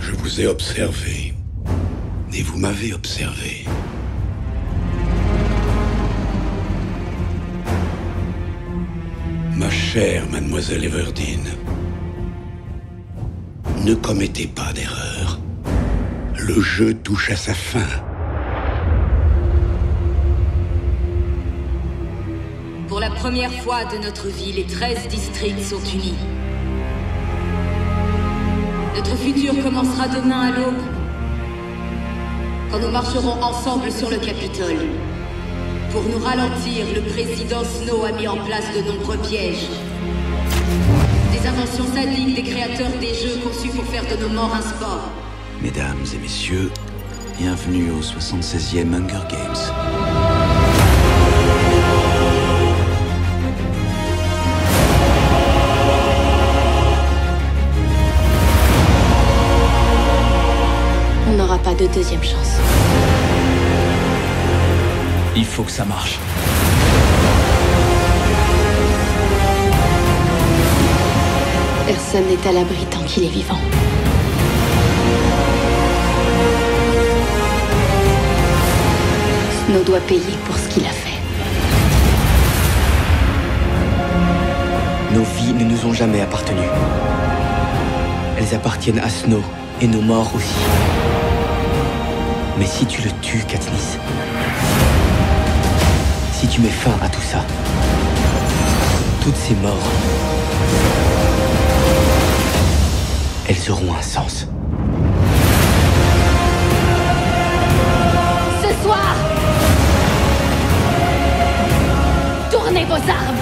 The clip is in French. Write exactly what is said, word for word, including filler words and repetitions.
Je vous ai observé. Et vous m'avez observé. Ma chère mademoiselle Everdeen, ne commettez pas d'erreur. Le jeu touche à sa fin. Pour la première fois de notre vie, les treize districts sont unis. Notre futur commencera demain à l'aube, quand nous marcherons ensemble sur le Capitole. Pour nous ralentir, le président Snow a mis en place de nombreux pièges. Des inventions sadiques des créateurs des jeux conçus pour faire de nos morts un sport. Mesdames et messieurs, bienvenue au soixante-seizième Hunger Games. On n'aura pas de deuxième chance. Il faut que ça marche. Personne n'est à l'abri tant qu'il est vivant. Snow doit payer pour ce qu'il a fait. Nos vies ne nous ont jamais appartenu. Elles appartiennent à Snow, et nos morts aussi. Mais si tu le tues, Katniss, si tu mets fin à tout ça, toutes ces morts, elles auront un sens. Ce soir, tournez vos armes!